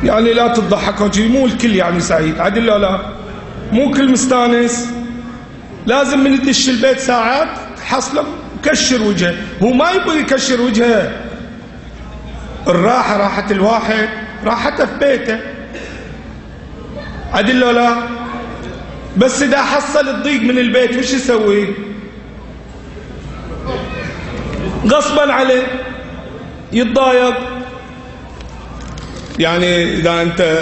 يعني لا تضحكوا، مو الكل يعني سعيد، عدل لا لا، مو كل مستانس. لازم من تدش البيت ساعات تحصله مكشر وجهه، هو ما يبغى يكشر وجهه. الراحة راحة الواحد راحته في بيته، عدل لا لا. بس إذا حصل الضيق من البيت وش يسوي؟ غصبا عليه يتضايق. يعني إذا أنت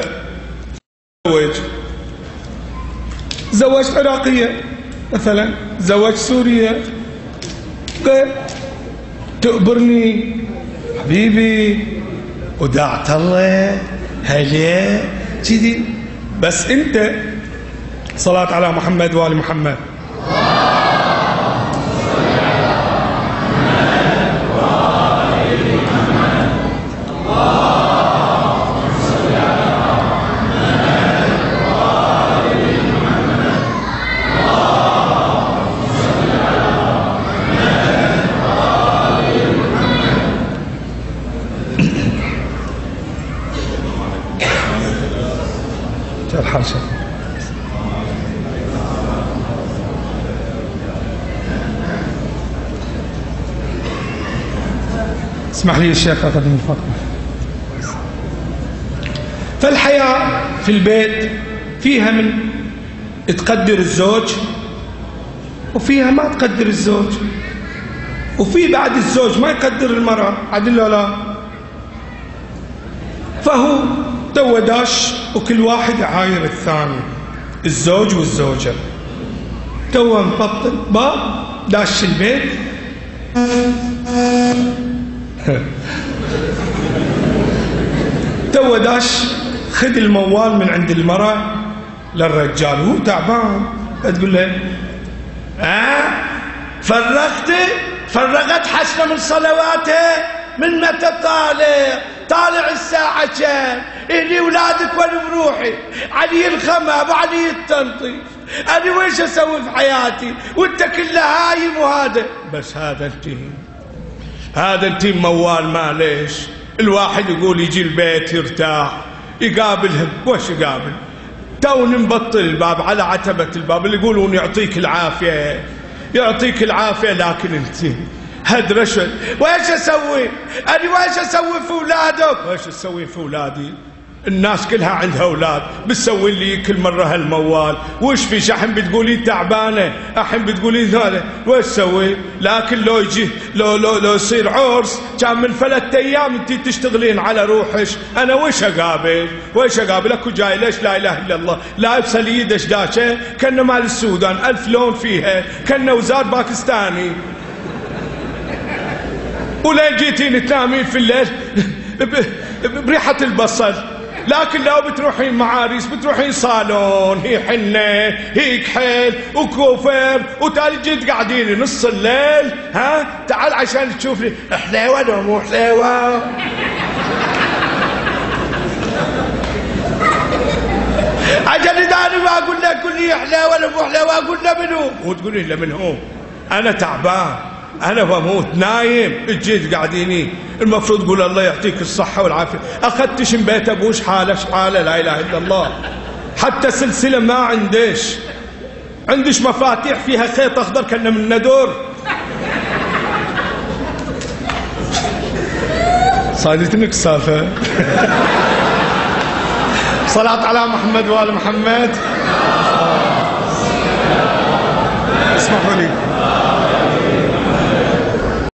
زوجت عراقية مثلا، زوجت سورية، تقبرني حبيبي ودعت الله هلا كذي. بس أنت صلاة على محمد وآل محمد. الحرشة اسمح لي الشيخ أقدم الفقرة. فالحياة في البيت فيها من تقدر الزوج، وفيها ما تقدر الزوج، وفي بعد الزوج ما يقدر المرأة، عدل لا. فهو تو داش وكل واحد يعاير الثاني، الزوج والزوجة. تو مبطل باب داش البيت تو داش خذ الموال من عند المرأة للرجال، هو تعبان. تقول له فرغت حسنة من صلواته، من متى طالع الساعة كم؟ إلي ولادك وأنا بروحي، علي الخمام علي التنطيف، أنا ويش أسوي في حياتي وأنت كلها هايم. وهذا بس هذا التيم موال. معليش الواحد يقول يجي البيت يرتاح يقابلهم، وش يقابل؟ توني مبطل الباب على عتبة الباب اللي يقولون يعطيك العافية يعطيك العافية، لكن انت هدرشت. ويش اسوي؟ انا ويش اسوي في اولادك؟ ويش اسوي في اولادي؟ الناس كلها عندها اولاد، بتسوي لي كل مره هالموال. وش في شحن بتقولي تعبانه، الحين بتقولي ذاله، وش اسوي؟ لكن لو يجي لو يصير عرس كان من 3 ايام انت تشتغلين على روحش، انا وش اقابل؟ اكو جاي ليش لا اله الا الله لابسه لي دشداشه كانه مال السودان 1000 لون فيها، كانه وزار باكستاني. ولين جيتين تنامين في الليل بريحة البصل. لكن لو بتروحين معاريس بتروحين صالون، هي حنة هي كحيل وكوفر، وتالي جيت قاعدين نص الليل. تعال عشان تشوفني حلاوة لو مو حلاوة. عشان اذا انا ما اقول لك قول لي حلاوة ولا مو حلاوة، اقول له منو؟ وتقولي له من هو؟ انا تعبان، أنا بموت نايم، جيت قاعديني. المفروض تقول الله يعطيك الصحة والعافية. أخذتش من بيت أبوش حالة لا إله إلا الله. حتى سلسلة ما عندش مفاتيح فيها خيط أخضر كأنه من ندور. صادتنك السالفة. صلاة على محمد وآل محمد.